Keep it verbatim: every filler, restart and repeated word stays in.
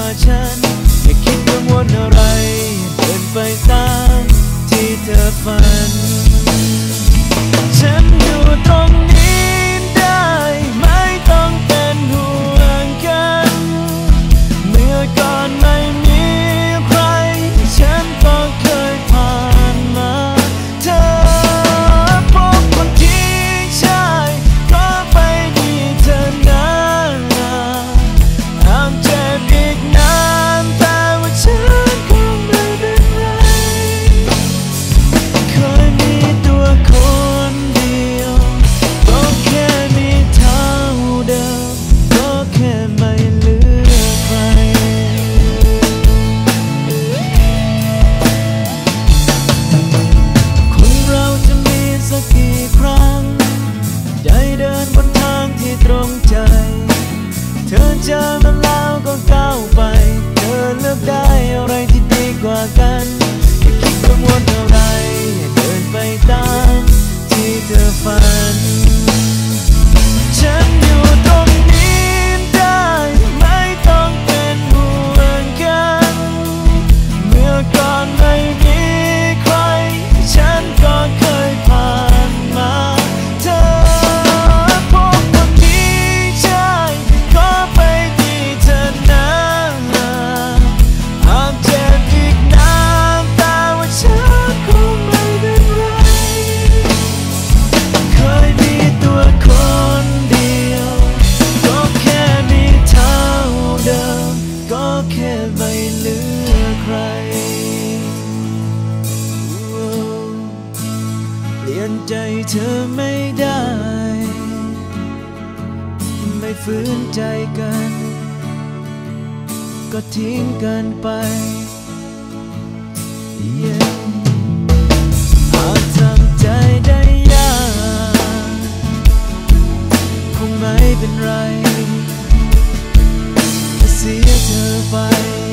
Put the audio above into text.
ฉันอย่าคิดกังวลอะไรเดินไปตามที่เธอฝันฉันอยู่ตรงนี้ได้ไม่ต้องเป็นห่วงกันเมื่อก่อนไม่มีใครฉันก็เคยผ่านมาเธอพบคนที่ใช่ก็ไปดีเธอนะห้ามเจ็บอีกนานแต่ว่าฉันคงไม่เป็นไรเคยมีตัวคนเดียวก็แค่มีเท่าเดิมก็แค่ไม่เหลือใครคนเราจะมีสักกี่ครั้งได้เดินบนทางที่ตรงใจเธอเจอมันแล้วก็ก้าวไปเธอเลือกได้อะไรที่ดีกว่ากันอย่าคิดกังวลอะไรเดินไปตามที่เธอฝันฉันอยู่ตรงนี้ได้ไม่ต้องเป็นห่วงกันเมื่อก่อนไม่มีใครฉันก็เคยผ่านมาเธอพบคนที่ใช่ขอไปดีเธอนะห้ามเจ็บอีกนานแต่ว่าฉันคงไม่เป็นไรเคยมีตัวคนเดียวก็แค่มีเท่าเดิมก็แค่ไม่เหลือใครเปลี่ยนใจเธอไม่ได้ไม่ฝืนใจกันก็ทิ้งกันไป yeah. หากทำใจได้ยากคงไม่เป็นไรจะเสียเธอไป